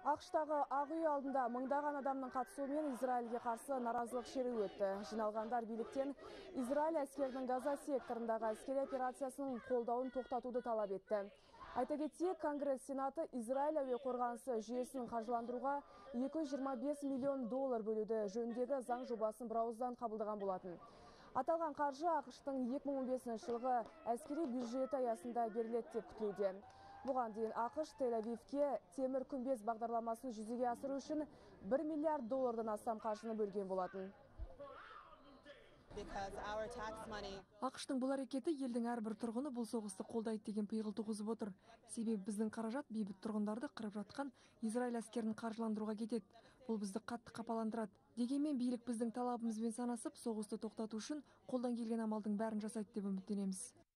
Ақштағы Ақ үй алдында мыңдаған адамның қатысуымен Израильге қарсы наразылық шеруі өтті. Жиналғандар биліктен Израиль әскерінің Газа секторындағы әскери операциясының қолдауын тоқтатуды талап етті. Айта кетсек, Конгресс Сенаты Израиль әуе қорғанысы жүйесін қаржыландыруға 225 миллион доллар бөлуді жөніндегі заң жобасын бірауыздан қабылдаған болатын. Аталған қаржы ақштың 2015 жылғы әскери бюджеті аясында беріледі деп күтілуде. Бұған дейін ақш Тель-Авивке темір күмбез бағдарламасын жүзеге асыру үшін 1 миллиард доллардан астам қаржыны бөлген болатын. ақштың бұл әрекеті елдің әрбір тұрғыны бұл соғысты қолдайды деген пиғыл туғызып отыр. Себебі біздің қаражат бейбіт тұрғындарды қырып жатқан Израиль әскерін қаржыландыруға кетеді. Бұл бізді қатты қапаландырады. Дегенмен билік біздің талабымызбен санасып, соғысты тоқтату үшін қолдан келген амалдың бәрін жасайды деп үміттенеміз.